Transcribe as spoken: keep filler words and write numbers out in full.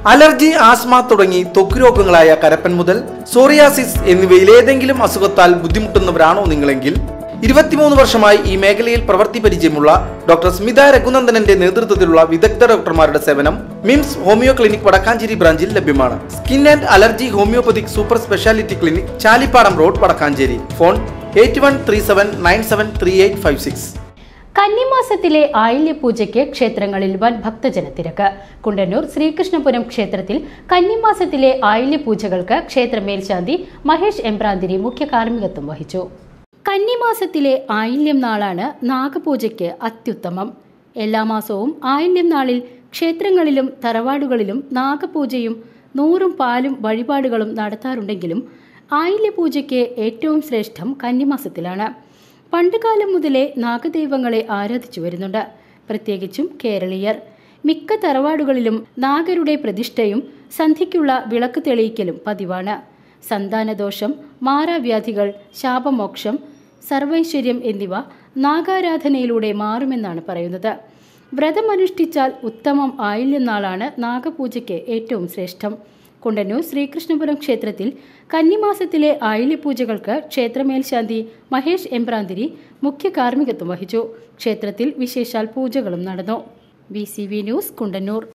Allergy, asthma തുടങ്ങി ത്വക്ക് രോഗങ്ങളായ കരപ്പൻ മുതൽ സോറിയാസിസ് എന്നിവയിൽ ഏതെങ്കിലും അസുഖത്താൽ ബുദ്ധിമുട്ടുന്നവരാണോ നിങ്ങളെങ്കിൽ ഇരുപത്തിമൂന്ന് വർഷമായി ഈ മേഖലയിൽ പ്രവൃത്തി പരിചയമുള്ള ഡോക്ടർ സ്മിത രഘുനന്ദനന്റെ നേതൃത്വത്തിലുള്ള വിദഗ്ധ ഡോക്ടർമാരുടെ സേവനം മിംസ് ഹോമിയോ ക്ലിനിക് വടക്കാഞ്ചേരി ബ്രാഞ്ചിൽ ലഭ്യമാണ്. Skin and allergy homoeopathic super speciality clinic, Chalippadam road, Vadakkanchery. Phone eight one three seven nine seven three eight five six. കന്നിമാസത്തിലെ ആയില്യപൂജയ്ക്ക് ക്ഷേത്രങ്ങളിൽ വൻ ഭക്തജനത്തിരക്ക്. കുണ്ടന്നൂർ ശ്രീകൃഷ്ണപുരം ക്ഷേത്രത്തിൽ കന്നിമാസത്തിലെ ആയില്യപൂജകൾക്ക് ക്ഷേത്ര മേൽശാന്തി മഹേഷ് എംബ്രാന്തിരി മുഖ്യ കാർമ്മികത്വം വഹിച്ചു. കന്നിമാസത്തിലെ ആയില്യം നാളാണ് നാഗപൂജയ്ക്ക് അത്യുത്തമം. എല്ലാ മാസവും ആയില്യം നാളിൽ ക്ഷേത്രങ്ങളിലും തറവാടുകളിലും നാഗപൂജയും നൂറും പാലും വഴിപാടുകളും നടത്താറുണ്ടെങ്കിലും ആയില്യപൂജയ്ക്ക് ഏറ്റവും ശ്രേഷ്ഠം കന്നിമാസത്തിലാണ്. പണ്ടുകാലം മുതലേ നാഗദൈവങ്ങളെ ആരാധിച്ചു വരുന്നുണ്ട്. പ്രത്യേകിച്ചും കേരളീയർ. മിക്ക തറവാടുകളിലും നാഗരുടെ പ്രതിഷ്ഠയും സന്ധ്യയ്ക്കുള്ള വിളക്ക് തെളിയിക്കലും പതിവാണ്. സന്താനദോഷം, മാറാവ്യാധികൾ, ശാപമോക്ഷം, സർവൈശ്വര്യം എന്നിവ നാഗാരാധനയിലൂടെ മാറുമെന്നാണ് പറയുന്നത്. വ്രതമനുഷ്ഠിച്ചാൽ ഉത്തമം ആയില്യം നാളാണ് നാഗപൂജയ്ക്ക് ഏറ്റവും ശ്രേഷ്ഠം. കുണ്ടന്നൂർ ശ്രീകൃഷ്ണപുരം ക്ഷേത്രത്തിൽ കന്നിമാസത്തിലെ ആയില്യപൂജകൾക്ക് ക്ഷേത്രമേൽശാന്തി മഹേഷ് എംബ്രാന്തിരി മുഖ്യ കാർമ്മികത്വം വഹിച്ചു. ക്ഷേത്രത്തിൽ വിശേഷാൽ പൂജകളും നടന്നു. B C V news, Kundannoor.